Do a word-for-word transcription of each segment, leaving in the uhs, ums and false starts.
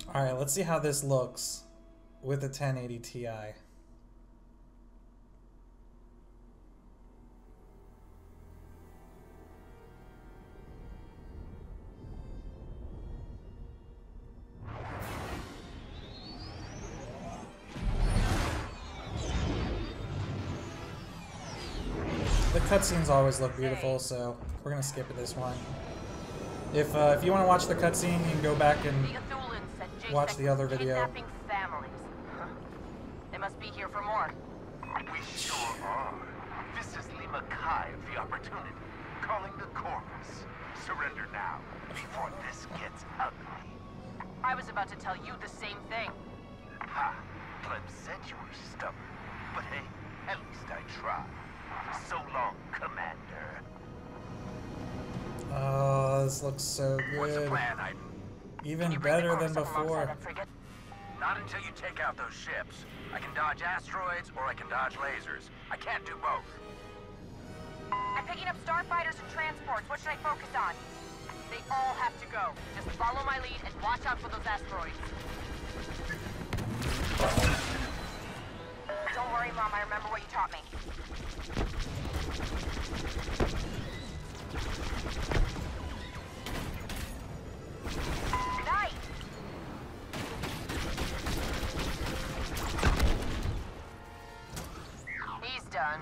Alright, let's see how this looks with the ten eighty Ti. The cutscenes always look beautiful, so we're gonna skip this one. If uh, if you want to watch the cutscene, you can go back and watch the other video. Families. They must be here for more. We sure are. This is Lima Kai of the Opportunity, calling the Corvus. Surrender now, before this gets ugly. I was about to tell you the same thing. Ha! Clem said you were stubborn, but hey, at least I tried. So long, Commander. Oh, this looks so What's the good. plan, Aiden? Even better than before. Not until you take out those ships. I can dodge asteroids or I can dodge lasers. I can't do both. I'm picking up starfighters and transports. What should I focus on? They all have to go. Just follow my lead and watch out for those asteroids. Don't worry, Mom. I remember what you taught me. Nice! He's done.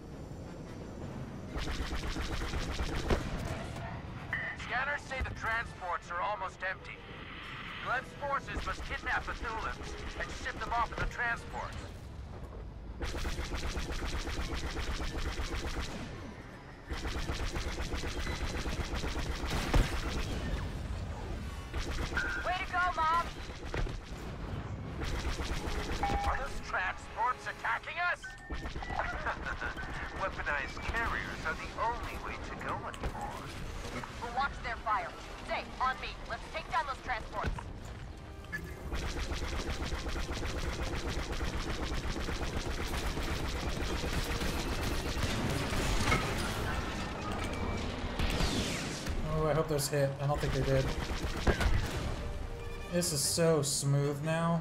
Scanners say the transports are almost empty. Gleb's forces must kidnap the Thulans and ship them off in the transports. Way to go, Mom! Are those transports attacking us? Weaponized carriers are the only way to go anymore. We'll watch their fire. Stay on me. Let's take down those transports. Oh, I hope those hit. I don't think they did. This is so smooth now.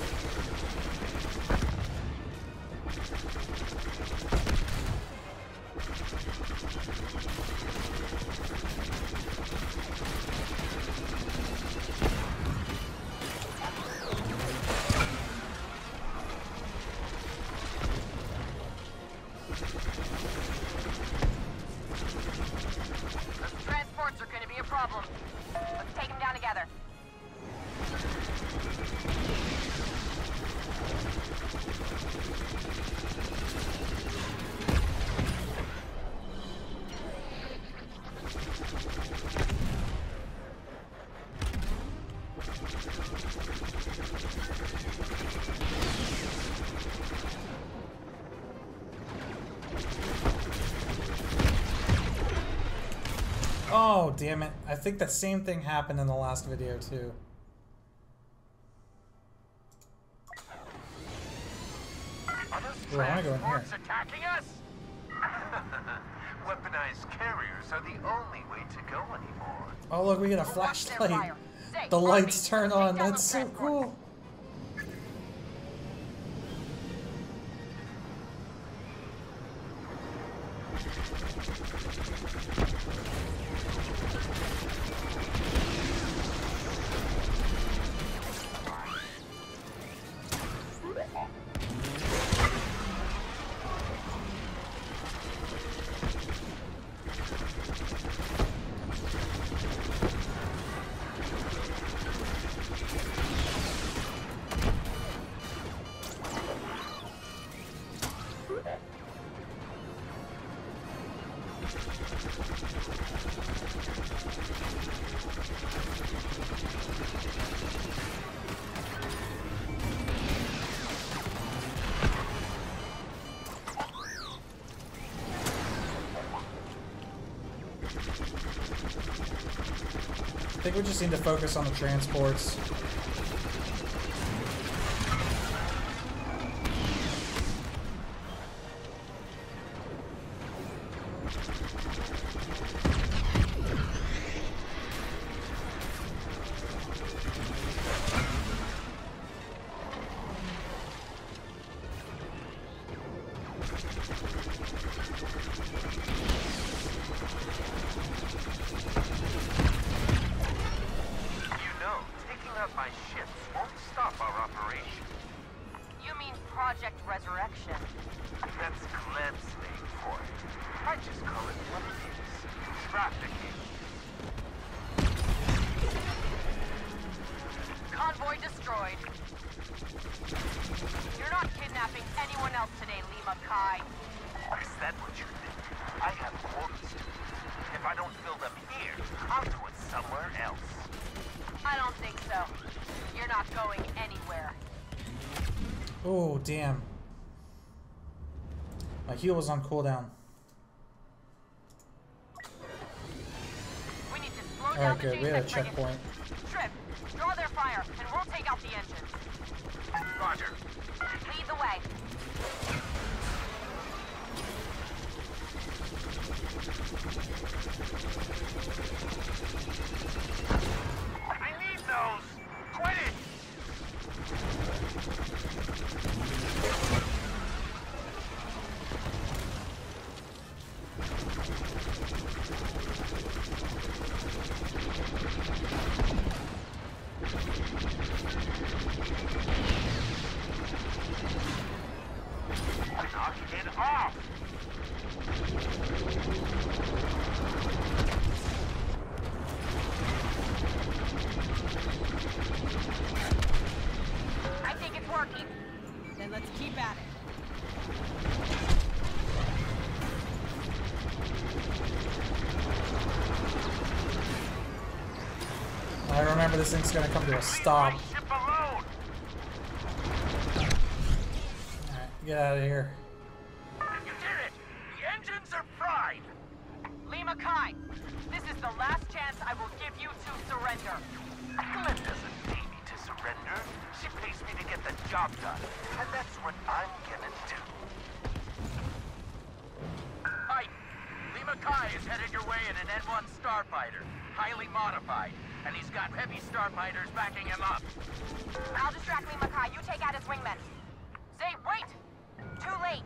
Transports are going to be a problem. Let's take them down together. Oh, damn it. I think the same thing happened in the last video, too. Are those Well, I wanna go in here. transports attacking us? Weaponized carriers are the only way to go anymore. Oh, look, we get a We'll watch their flashlight. fire. Stay The on lights me. turn Take on. down That's those so transports. cool. I think we just need to focus on the transports. Project Resurrection. That's Gleb's name for it. I just call it what it is. Trafficking. Convoy destroyed. You're not kidnapping anyone else today, Lima Kai. Is that what you think? I have orders to meet. If I don't fill them here, I'll do it somewhere else. I don't think so. You're not going anywhere. Oh, damn. My heal was on cooldown. We need to slow down Alright, the good. We had a J-Tech checkpoint. frigate. Trip, draw their fire, and we'll take out the engines. Roger. Lead the way. I need those! Quit it! Knock it off! I think it's working. Then let's keep at it. I remember this thing's gonna come to a stop. Leave my ship alone! Alright, get out of here. You did it! The engines are fried! Lima Kai, this is the last chance I will give you to surrender. Gleb doesn't pay me to surrender. She pays me to get the job done. And that's what I'm gonna do. Hi. Lima Kai is headed your way in an N one Starfighter. Highly modified. And he's got heavy Starfighters backing him up. I'll distract Lima Kai. You take out his wingmen. Say, wait! Too late.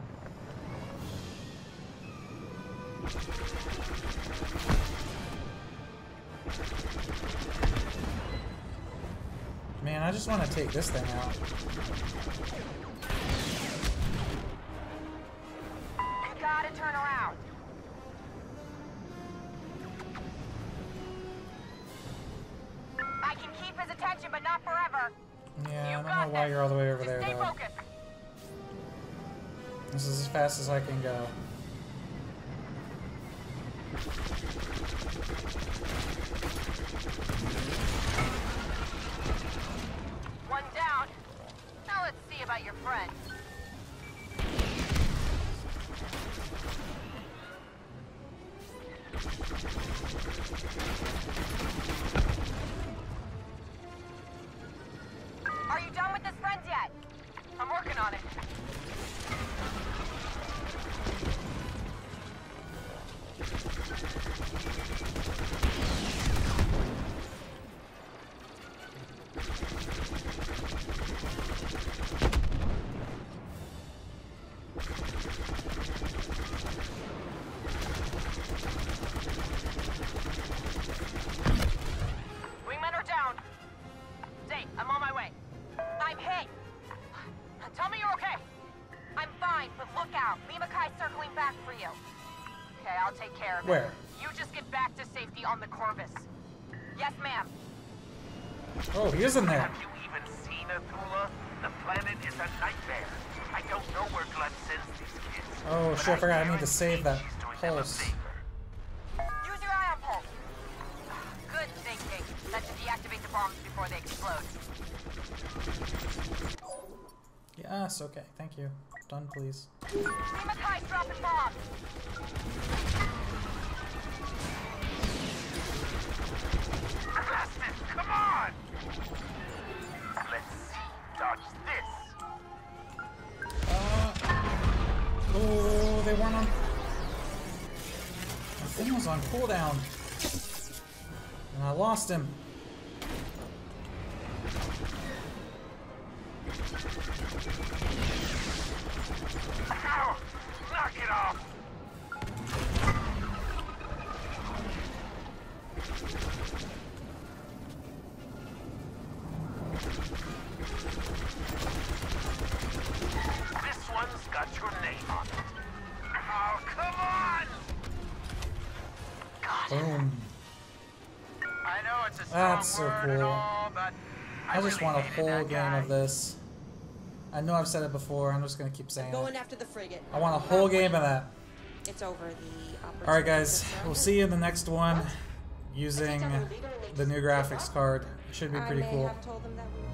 Man, I just want to take this thing out. You gotta turn around. I can keep his attention, but not forever. Yeah, You I don't got know why this. you're all the way over Just there, stay though. focused. This is as fast as I can go. One down. Now let's see about your friend. Are you done with this friend yet? I'm working on it. Wingmen are down. Zay, I'm on my way. I'm hit. Tell me you're okay. I'm fine, but look out. Lima Kai's circling back for you. Okay, I'll take care of it. Where? You just get back to safety on the Corvus. Yes, ma'am. Oh, he is in there. Have you even seen Athula? The planet is a nightmare. I don't know where Gleb sends these kids. Oh, but shit, I forgot I need to guarantee save that she's doing them a pulse. favor. Use your ion pulse. Good thinking. That should deactivate the bombs before they explode. Yes, okay, thank you. Done, please. Lima Kai's dropping bombs. Blast it! Come on! Let's see. Dodge this. Uh, oh, they weren't on... My thing was on cooldown. And I lost him. Ow! Knock it off! Boom. I know it's a strong That's so word and cool. all, but I just really want a hated whole that game guy. of this. I know I've said it before, I'm just gonna keep saying Going it. after the frigate. I want a whole game of that. It's over the opportunity. Alright guys, we'll see you in the next one using the new graphics card. It should be pretty I may cool. have told them that we were